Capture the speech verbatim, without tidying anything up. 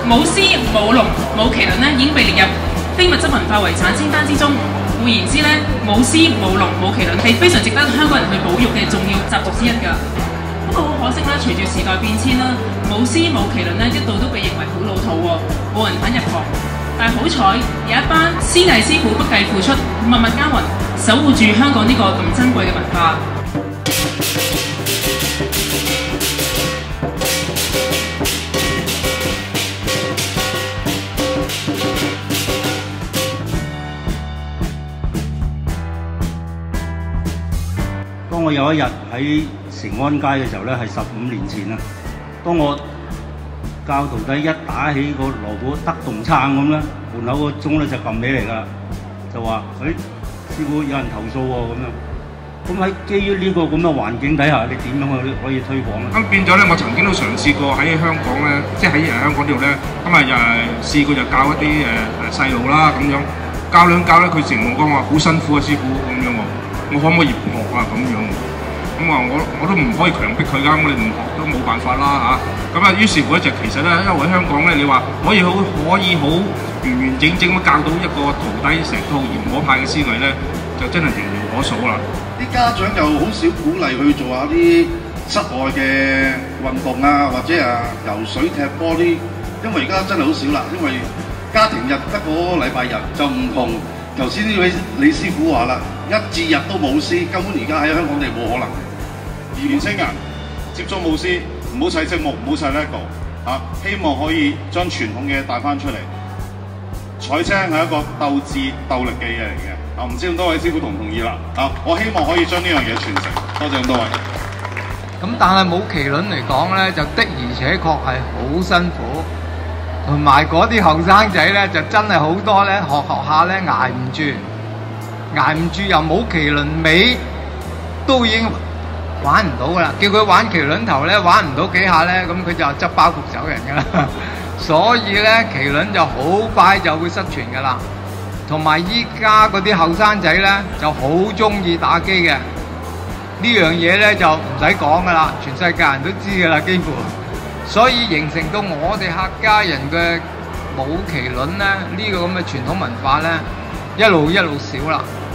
舞獅、舞龍、舞麒麟咧已經被列入非物質文化遺產清單之中。換言之咧，舞獅、舞龍、舞麒麟係非常值得香港人去保育嘅重要習俗之一㗎。不過好可惜啦，隨住時代變遷啦，舞獅、舞麒麟咧一度都被認為好老土喎，冇人肯入行。但係好彩有一班師藝師傅不計付出，默默耕耘，守護住香港呢個咁珍貴嘅文化。 當我有一日喺成安街嘅時候咧，係十五年前啦。當我教徒弟一打起個鑼鼓得動撐咁咧，門口個鐘咧就撳起嚟㗎，就話：誒、哎、師傅有人投訴喎咁樣。咁喺基於呢個咁嘅環境底下，你點樣去可以推廣咧？ 咁變咗咧，我曾經都嘗試過喺香港咧，即係喺香港呢度咧，咁啊誒試過就教一啲誒誒細路啦咁樣，教兩教咧，佢成日講話好辛苦啊師傅咁樣喎。我可唔可以唔學啊？咁樣咁話我我都唔可以強迫佢㗎，我哋唔學都冇辦法啦嚇。咁啊，於是乎咧就其實咧，因為喺香港咧，你話可以好可以好完完整整咁教到一個徒弟成套嚴可派嘅師藝咧，就真係寥寥可數啦。 啲家長又好少鼓勵去做下啲室外嘅運動啊，或者啊游水、踢波啲，因為而家真係好少啦，因為家庭日得個禮拜日就唔同。頭先呢位李師傅話啦，一至日都舞獅，根本而家喺香港地冇可能。 而年青人接觸舞獅，唔好砌積木，唔好砌 LEGO 嚇，希望可以將傳統嘅帶翻出嚟。彩青係一個鬥智鬥力嘅嘢嚟嘅，啊唔知咁多位師傅同唔同意啦？啊，我希望可以將呢樣嘢傳承。多謝咁多位。 咁但係舞麒麟嚟講咧，就的而且確係好辛苦。同埋嗰啲後生仔咧，就真係好多咧，學學下咧捱唔住，捱唔住又舞麒麟尾都已經玩唔到噶啦。叫佢玩麒麟頭咧，玩唔到幾下咧，咁佢就執包袱走人噶啦。所以咧，麒麟就好快就會失傳噶啦。同埋依家嗰啲後生仔咧，就好中意打機嘅。呢樣嘢咧就唔使講噶啦，全世界人都知噶啦，幾乎。所以形成到我哋客家人嘅舞麒麟咧，呢個咁嘅傳統文化咧，一路一路少啦。